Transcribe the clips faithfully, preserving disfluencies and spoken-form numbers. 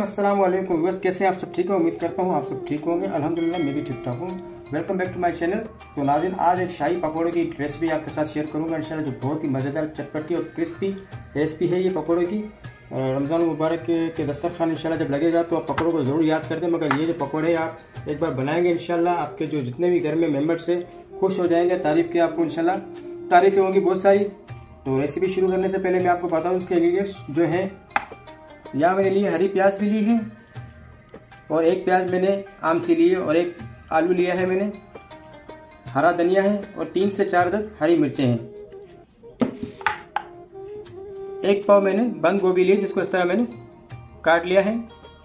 अस्सलाम वालेकुम। बस कैसे आप सब ठीक हो? उम्मीद करता हूँ आप सब ठीक होंगे। अल्हम्दुलिल्लाह मैं भी ठीक ठाक हूँ। Welcome back to my channel. तो नाज़रीन, आज एक शाही पकौड़े की रेसिपी आपके साथ शेयर करूँगा इंशाल्लाह, जो बहुत ही मज़ेदार, चटपटी और क्रिस्पी रेसिपी है ये पकौड़े की। रमज़ान मुबारक के दस्तरखान इंशाल्लाह जब लगेगा तो आप पकौड़ों को ज़रूर याद करते हैं, मगर ये जो पकौड़े आप एक बार बनाएंगे इंशाल्लाह, आपके जो जितने भी घर में मेम्बर्स से खुश हो जाएंगे, तारीफ़ की आपको इंशाल्लाह तारीफ़ें होंगी बहुत सारी। तो रेसिपी शुरू करने से पहले मैं आपको बताऊँ इसके इंग्रीडियंट्स जो हैं। यहाँ मैंने लिए हरी प्याज भी ली है, और एक प्याज मैंने आम सी ली है, और एक आलू लिया है मैंने, हरा धनिया है, और तीन से चार अदद हरी मिर्चें हैं। एक पाव मैंने बंद गोभी ली, जिसको इस तरह मैंने काट लिया है।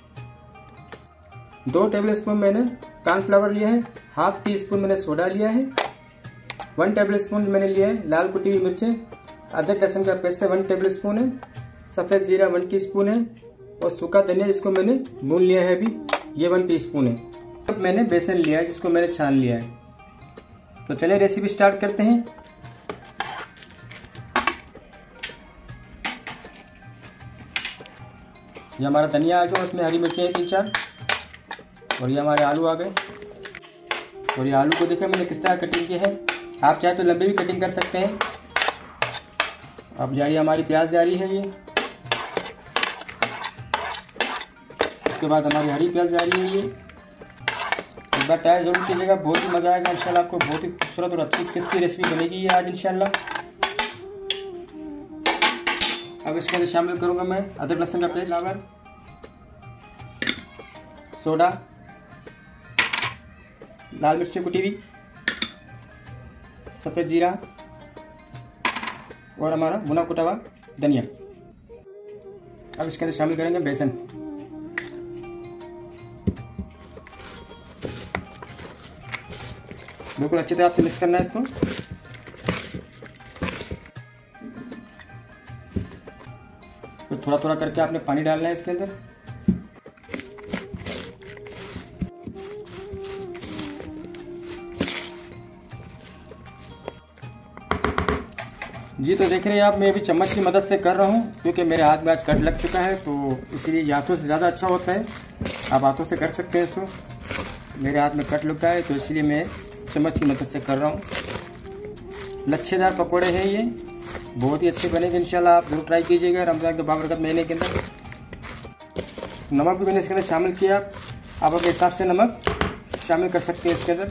दो टेबल स्पून मैंने कॉर्नफ्लावर लिया है। हाफ टी स्पून मैंने सोडा लिया है। वन टेबल स्पून मैंने लिया है लाल कुटी हुई मिर्चें। अदरक लहसुन का पेस्ट वन टेबल स्पून है। सफ़ेद जीरा वन टीस्पून है, और सूखा धनिया जिसको मैंने भून लिया है अभी, ये वन टीस्पून है। अब मैंने बेसन लिया है जिसको मैंने छान लिया है। तो चलिए रेसिपी स्टार्ट करते हैं। ये हमारा धनिया आ गया, उसमें हरी मिर्चें हैं तीन चार, और ये हमारे आलू आ गए। और ये आलू को देखिए मैंने किस तरह कटिंग की है। आप चाहे तो लंबे भी कटिंग कर सकते हैं। अब जा रही है हमारी प्याज, जा रही है ये। उसके बाद हमारी हरी प्याज जा रही है ये। एक बार ट्राई जरूर कीजिएगा, बहुत ही मज़ा आएगा इंशाल्लाह आपको। बहुत ही खूबसूरत और अच्छी क्रिस्पी रेसिपी बनेगी ये आज इंशाल्लाह। अब इसके अंदर शामिल करूंगा मैं अदरक लहसुन का पेस्ट, फ्लावर, सोडा, लाल मिर्ची कुटी हुई, सफ़ेद जीरा, और हमारा भुना कुटा हुआ धनिया। अब इसके अंदर शामिल करेंगे बेसन। बिल्कुल अच्छी तरह से मिक्स करना है इसको। तो थोड़ा थोड़ा करके आपने पानी डालना है इसके अंदर। जी तो देख रहे हैं आप, मैं अभी चम्मच की मदद से कर रहा हूँ, क्योंकि मेरे हाथ में आज कट लग चुका है, तो इसीलिए हाथों से ज़्यादा अच्छा होता है। आप हाथों से कर सकते हैं इसको, मेरे हाथ में कट लगा है तो इसलिए मैं चम्मच की मदद से कर रहा हूँ। लच्छेदार पकोड़े हैं ये, बहुत ही अच्छे बनेंगे इंशाल्लाह। आप जरूर ट्राई कीजिएगा रमज़ान के बाबरकत महीने के अंदर। नमक भी मैंने इसके अंदर शामिल किया, आप अपने हिसाब से नमक शामिल कर सकते हैं इसके अंदर।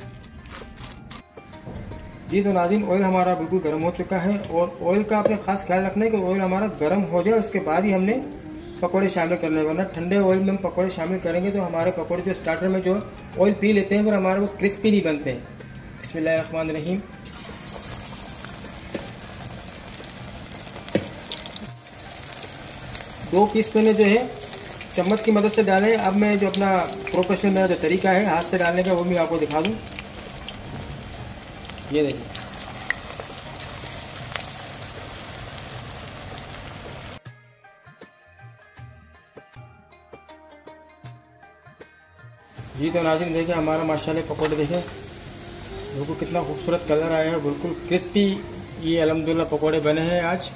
जी तो नाज़रीन, ऑयल हमारा बिल्कुल गर्म हो चुका है, और ऑयल का आपने खास ख्याल रखना है कि ऑयल हमारा गर्म हो जाए, उसके बाद ही हमने पकोड़े शामिल करने, वरना ठंडे ऑयल में हम पकोड़े शामिल करेंगे तो हमारे पकोड़े जो स्टार्टर में जो ऑयल पी लेते हैं, पर हमारे वो क्रिस्पी नहीं बनते हैं। बिस्मिल्लाहिर्रहमानिर्रहीम। दो पीस मैंने जो है चम्मच की मदद से डाले। अब मैं जो अपना प्रोफेशनल मेरा जो तरीका है हाथ से डालने का, वो भी आपको दिखा दूं। ये देखिए, जी तो नाज़रीन देखिए हमारा माशाल्लाह पकौड़े देखें, बिल्कुल कितना खूबसूरत कलर आया है, बिल्कुल क्रिस्पी ये अल्हम्दुलिल्लाह पकौड़े बने हैं आज।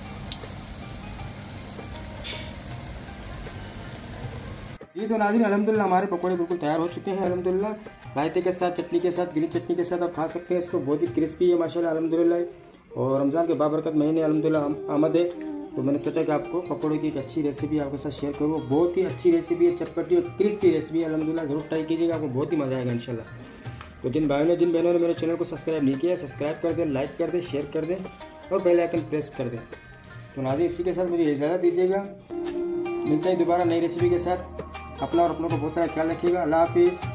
जी तो नाज़रीन अल्हम्दुलिल्लाह हमारे पकौड़े बिल्कुल तैयार हो चुके हैं अल्हम्दुलिल्लाह। रायते के साथ, चटनी के साथ, ग्रीन चटनी के साथ आप खा सकते हैं इसको। बहुत ही क्रिस्पी है माशाल्लाह अल्हम्दुलिल्लाह। और रमज़ान के बाबरकत महीने अल्हम्दुलिल्लाह आमद है, तो मैंने सोचा कि आपको पकौड़े की एक अच्छी रेसिपी आपके साथ शेयर करूँ। बहुत ही अच्छी रेसिपी है, चटपटी और क्रिस्पी रेसिपी है अल्हम्दुलिल्लाह। जरूर ट्राई कीजिएगा, आपको बहुत ही मज़ा आएगा इंशाल्लाह। तो जिन भाइयों ने, जिन बहनों ने मेरे चैनल को सब्सक्राइब नहीं किया, सब्सक्राइब कर दें, लाइक कर दें, शेयर कर दें, और बेल आइकन प्रेस कर दें। तो नाज़रीन इसी के साथ मुझे इजाज़त दीजिएगा। मिलते हैं दोबारा नई रेसिपी के साथ। अपना और अपनों को बहुत सारा ख्याल रखिएगा। अल्लाह हाफिज़।